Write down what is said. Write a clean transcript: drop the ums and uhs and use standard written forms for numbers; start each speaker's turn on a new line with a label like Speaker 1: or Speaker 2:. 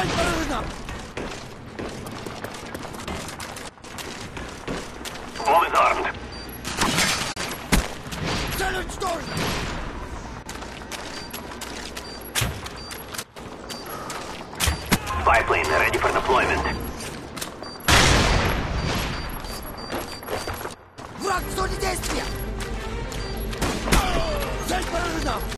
Speaker 1: Цель поражена!
Speaker 2: Bomb is armed.
Speaker 1: Цель уничтожена!
Speaker 2: Spy plane ready for deployment.
Speaker 1: Враг в зоне действия! Цель поражена!